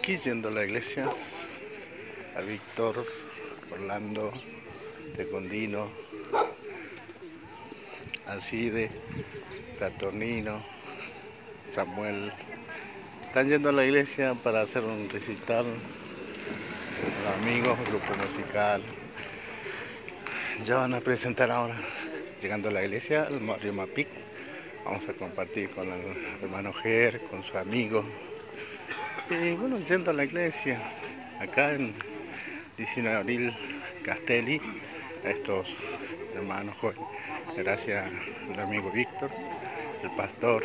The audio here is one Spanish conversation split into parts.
Aquí yendo a la iglesia, a Víctor, Orlando, Tecondino, Alcide, Saturnino, Samuel. Están yendo a la iglesia para hacer un recital. Los amigos, grupo musical. Ya van a presentar ahora. Llegando a la iglesia, al barrio Mapic. Vamos a compartir con el hermano Ger, con su amigo. Y bueno, yendo a la iglesia, acá en 19 de abril, Castelli, a estos hermanos jóvenes, gracias al amigo Víctor, el pastor,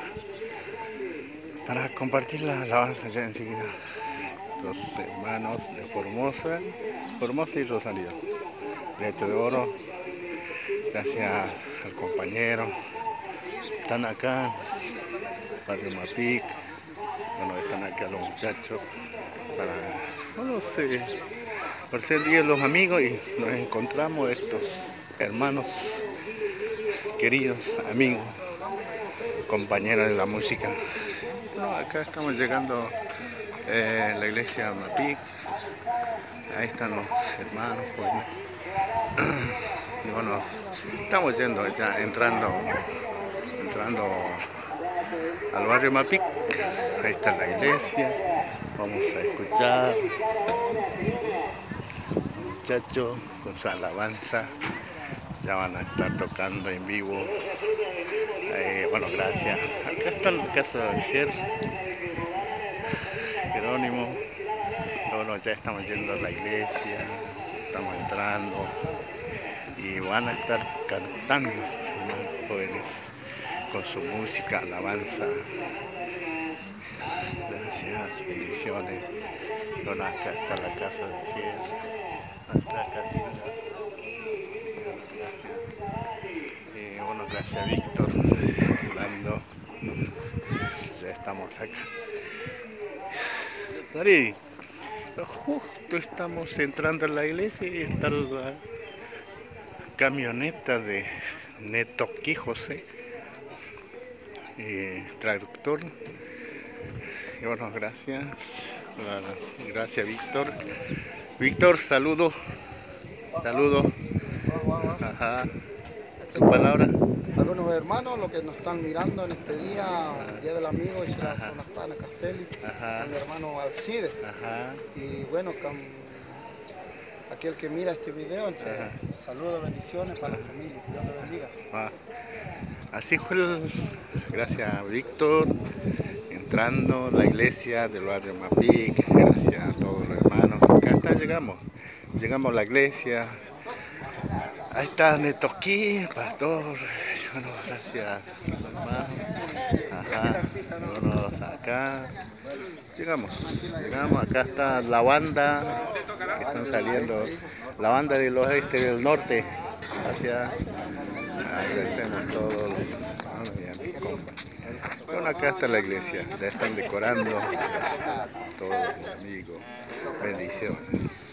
para compartir la alabanza ya enseguida. Los hermanos de Formosa y Rosario, Lecho de Oro, gracias al compañero, están acá, barrio Mapic. Bueno, están acá los muchachos por ser día de los amigos, y nos encontramos estos hermanos queridos, amigos, compañeros de la música. Bueno, acá estamos llegando a la iglesia Mapic. Ahí están los hermanos jóvenes. Y bueno, estamos yendo ya, entrando al barrio Mapic. Ahí está la iglesia. Vamos a escuchar muchachos con su alabanza. Ya van a estar tocando en vivo. Bueno, gracias. Acá está la casa de Ger, Jerónimo. Bueno, ya estamos yendo a la iglesia. Estamos entrando y van a estar cantando los jóvenes con su música, alabanza. Gracias, bendiciones. Bueno, acá está la casa de Ger, nuestra casita. Bueno, gracias a Víctor, Orlando. Ya estamos acá. Dari, justo estamos entrando en la iglesia y está la camioneta de Neto José, traductor. Y bueno, gracias Víctor. Víctor, saludo. Ajá. Tu palabra. Algunos hermanos, los que nos están mirando en este día, el Día del Amigo, y se la zona Pana Castelli, mi hermano Alcide. Y bueno, aquel que mira este video, saludos, bendiciones para la familia, Dios le bendiga. Así fue, gracias a Víctor, entrando a la iglesia del barrio Mapic. Gracias a todos los hermanos. Acá llegamos a la iglesia. Ahí está Netoquí, pastor. Bueno, gracias hermanos. Bueno, acá llegamos, acá está la banda que están saliendo, la banda del oeste y del norte. Gracias, agradecemos todos. Bueno, acá está la iglesia, ya están decorando. Todos los amigos, bendiciones.